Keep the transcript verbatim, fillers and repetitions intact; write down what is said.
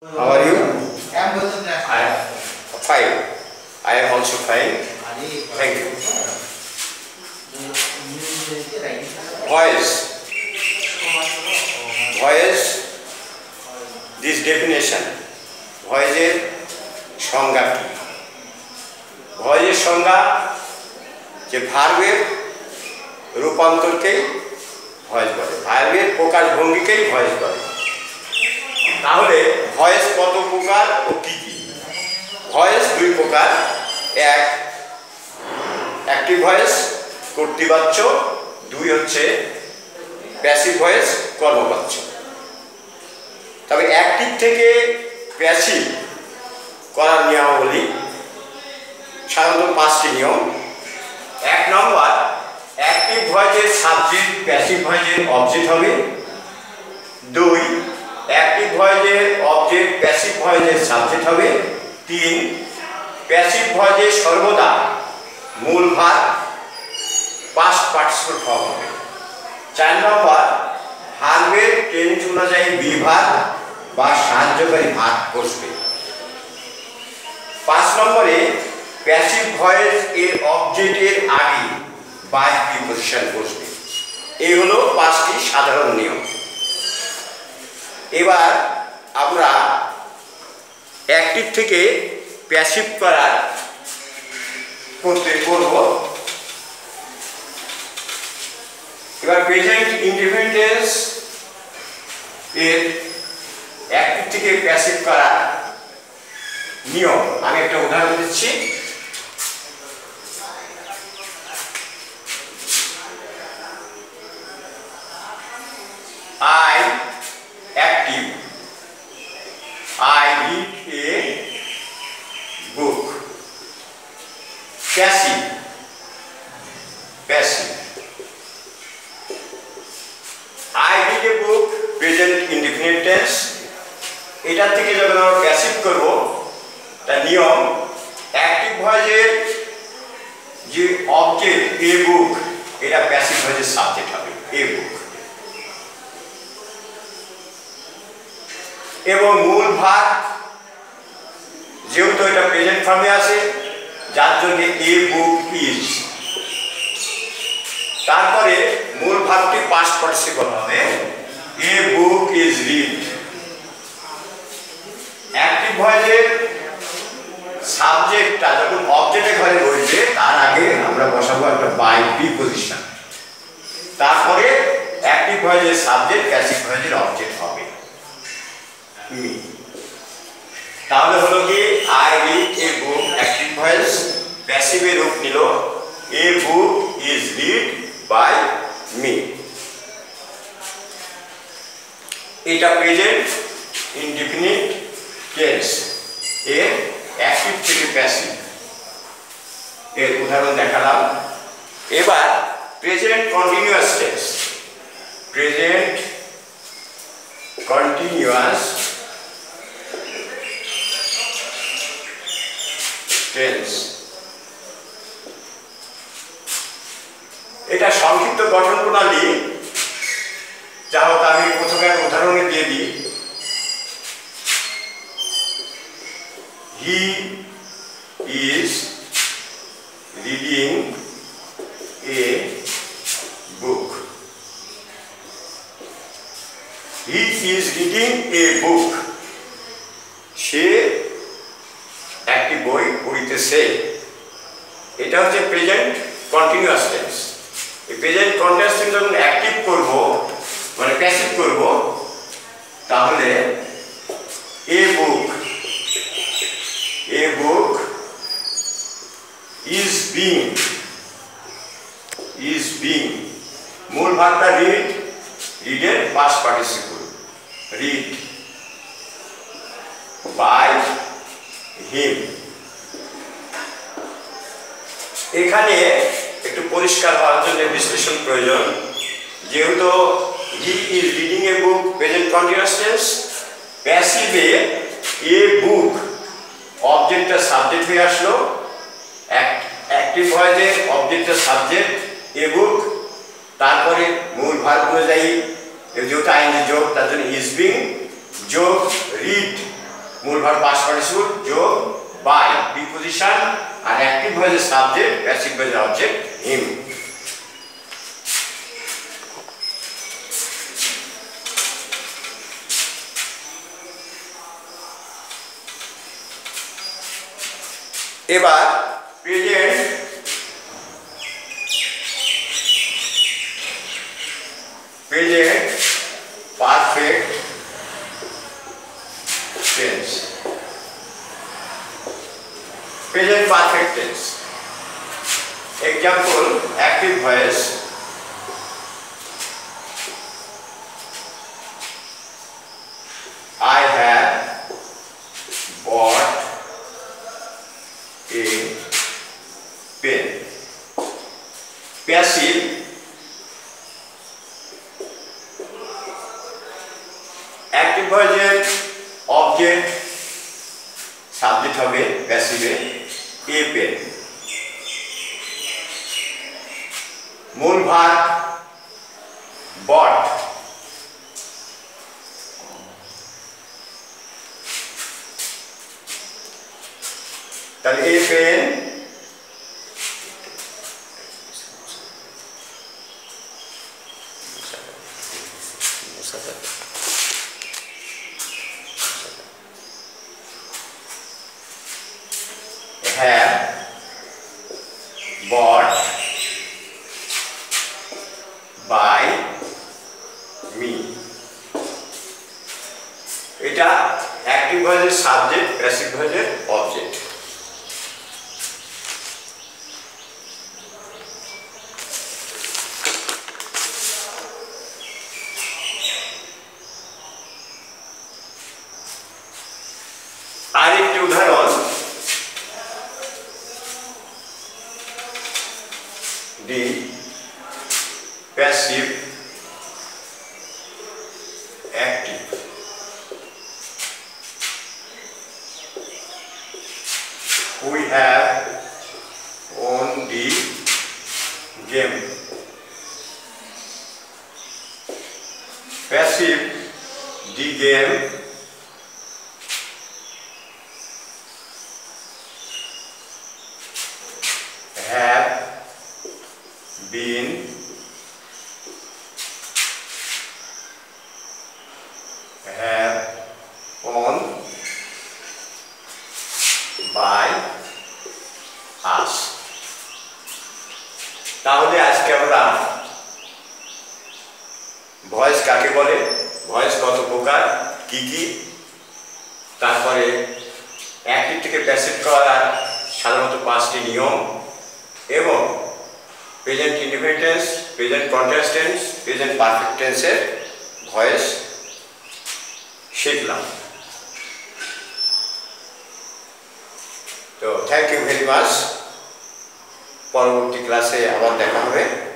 How are you? I am fine. I am also fine. Thank you. Voice. Voice. This definition. Voice এর সংজ্ঞা কি? ভয়েসের সংজ্ঞা যে ভার্বের রূপান্তরকেই ভয়েস বলে, ভার্বের প্রকাশ ভঙ্গিকেই ভয়েস বলে। তাহলে ভয়েস কত প্রকার ও কি কি? ভয়েস দুই প্রকার, এক অ্যাক্টিভ ভয়েস কর্তৃবাচ্য, দুই হচ্ছে প্যাসিভ ভয়েস কর্মবাচ্য। তবে অ্যাক্টিভ থেকে প্যাসিভ করার নিয়মাবলী সাধারণত পাঁচটি নিয়ম। এক নম্বর, অ্যাক্টিভ ভয়েসের সাবজেক্ট প্যাসিভ ভয়েসের অবজেক্ট হবে। দুই, অ্যাক্টিভ ভয়েসের অবজেক্ট প্যাসিভ ভয়েসের সাবজেক্ট হবে। তিন, প্যাসিভ ভয়েসে সর্বদা মূল ভার্ব পাস্ট পার্টিসিপল ফর্ম হবে। চার নম্বর, ভার্বের টেন্স অনুযায়ী বি ভার্ব বা সাহায্যকারী ভার্ব বসবে। পাঁচ নম্বরে, প্যাসিভ ভয়েস এর অবজেক্টের আগে বাই প্রিপোজিশন বসবে। এই হলো পাঁচটি সাধারণ নিয়ম। এবার আমরা অ্যাক্টিভ থেকে প্যাসিভ করার করতে করব। এবার প্রেজেন্ট ইনডিফিনিট টেন্স এর অ্যাক্টিভ থেকে প্যাসিভ করার নিয়ম আমি একটা উদাহরণ দিচ্ছি। I active. I read a book. Passive. Passive. I read a book. Present indefinite tense. এটার থেকে যখন আমরা প্যাসিভ করব, তার নিয়ম অ্যাক্টিভ ভয়েসের যে অবজেক্ট এ বুক, এটা প্যাসিভ ভয়েসের সাবজেক্ট হবে এ বুক, এবং মূল ভার্ব যেহেতু এটা প্রেজেন্ট ফর্মে আছে, যার জন্য এ বুক ইজ, তারপরে মূল ভার্বটি পাস্ট পার্টিসিপল হবে, a book is read. Active ভয়েসের সাবজেক্টটা যখন অবজেক্টের ঘরে বসবে, তার আগে আমরা বসাবো একটা বাই প্রিপোজিশন, তারপরে অ্যাক্টিভ ভয়েসের সাবজেক্ট প্যাসিভ ভয়েসের অবজেক্ট হবে। তাহলে হলো কি, I read a book active voice, প্যাসিভের রূপ নিল a book is read by me. এটা প্রেজেন্ট ইনডিফিনিট টেন্স এর অ্যাক্টিভ থেকে প্যাসিভ এর উদাহরণ দেখালাম। এবার present continuous tense, present continuous tense, এটা সংক্ষিপ্ত গঠন প্রণালী। যা হোক, আমি প্রথমে উদাহরণে দিয়ে দিই। He is reading a book. He is reading a book, সে একটি বই পড়িতেছে। এটা হচ্ছে প্রেজেন্ট কন্টিনিউয়াস টেন্স। এই প্রেজেন্ট কন্টিনিউয়াস টেন্স যখন অ্যাক্টিভ করব, মানে প্যাসিভ করব, তাহলে a book, a book is being, is being, মূল ভার্বটা রিড, রিডের past participle, read by him. এখানে একটু পরিষ্কার হওয়ার জন্য বিশ্লেষণ প্রয়োজন। যেহেতু he is reading a book present continuous tense, প্যাসিভে এ বুক অবজেক্টটা সাবজেক্ট হয়ে আসলো, অ্যাক্টিভ ভয়েসে অবজেক্টটা সাবজেক্ট এ বুক, তারপরে মূল ভার্ব অনুযায়ী যেহেতু আইনজি যোগ, তার জন্য ইজ বিং যোগ রিড মূল ভার্ব পাস্ট পার্টিসিপল যোগ বাই প্রিপজিশন আর অ্যাক্টিভ ভয়েসের সাবজেক্ট প্যাসিভ ভয়েসের অবজেক্ট হিম। এবার present present perfect tense. Present perfect tense example active voice I have bought a pen. Passive active ভয়েসের অবজেক্ট সাবজেক্ট হবে প্যাসিভে এ পেন। মূল verb bought তাহলে a pen have bought by me. এটা active ভয়েসের subject passive ভয়েসের object. আরেকটি উদাহরণ the passive active we have won the game. Passive the game have been have won by us. তাহলে আজকে আমরা ভয়েস কাকে বলে, ভয়েস কত প্রকার, কি কি, তারপরে অ্যাক্টিভ থেকে প্যাসিভ করার সাধারণত পাঁচটি নিয়ম এবং present indefinite tense, present continuous tense, present perfect টেন্সের ভয়েস শিখলাম। তো থ্যাংক ইউ ভেরি মাচ। পরবর্তী ক্লাসে আবার দেখা হবে।